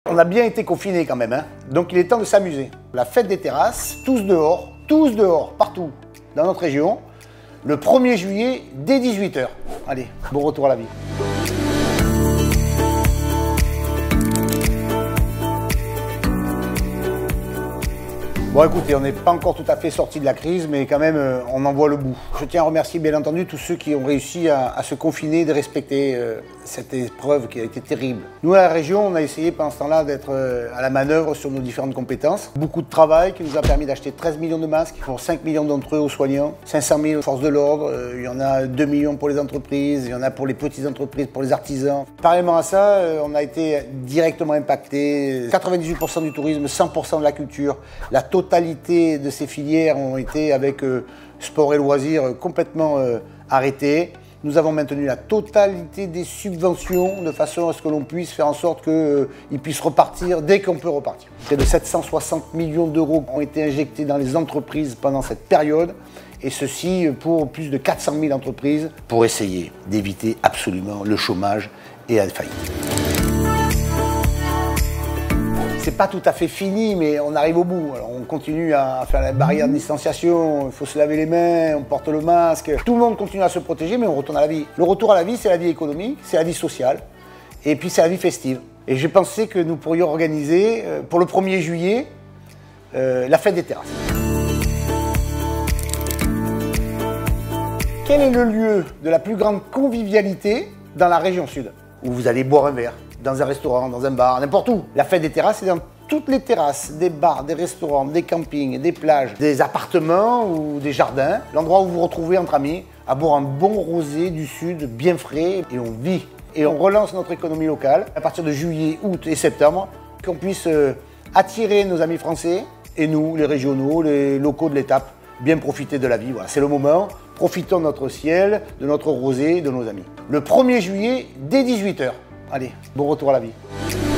On a bien été confinés quand même, hein. Donc il est temps de s'amuser. La fête des terrasses, tous dehors, partout dans notre région, le 1er juillet dès 18 h. Allez, bon retour à la vie. Bon écoutez, on n'est pas encore tout à fait sorti de la crise, mais quand même on en voit le bout. Je tiens à remercier bien entendu tous ceux qui ont réussi à se confiner, de respecter cette épreuve qui a été terrible. Nous à la région, on a essayé pendant ce temps-là d'être à la manœuvre sur nos différentes compétences. Beaucoup de travail qui nous a permis d'acheter 13 millions de masques pour 5 millions d'entre eux aux soignants, 500 000 aux forces de l'ordre, il y en a 2 millions pour les entreprises, il y en a pour les petites entreprises, pour les artisans. Parallèlement à ça, on a été directement impacté. 98% du tourisme, 100% de la culture, la totalité de ces filières ont été avec sport et loisirs complètement arrêtés. Nous avons maintenu la totalité des subventions de façon à ce que l'on puisse faire en sorte qu'ils puissent repartir dès qu'on peut repartir. Près de 760 millions d'euros ont été injectés dans les entreprises pendant cette période, et ceci pour plus de 400 000 entreprises pour essayer d'éviter absolument le chômage et la faillite. C'est pas tout à fait fini, mais on arrive au bout. Alors on continue à faire la barrière de distanciation, il faut se laver les mains, on porte le masque. Tout le monde continue à se protéger, mais on retourne à la vie. Le retour à la vie, c'est la vie économique, c'est la vie sociale, et puis c'est la vie festive. Et j'ai pensé que nous pourrions organiser, pour le 1er juillet, la fête des terrasses. Quel est le lieu de la plus grande convivialité dans la région sud? Où vous allez boire un verre, dans un restaurant, dans un bar, n'importe où. La fête des terrasses, c'est dans toutes les terrasses, des bars, des restaurants, des campings, des plages, des appartements ou des jardins. L'endroit où vous vous retrouvez entre amis, à boire un bon rosé du sud, bien frais, et on vit. Et on relance notre économie locale à partir de juillet, août et septembre, qu'on puisse attirer nos amis français et nous, les régionaux, les locaux de l'étape, bien profiter de la vie. Voilà, c'est le moment. Profitons de notre ciel, de notre rosé, de nos amis. Le 1er juillet, dès 18 h. Allez, bon retour à la vie.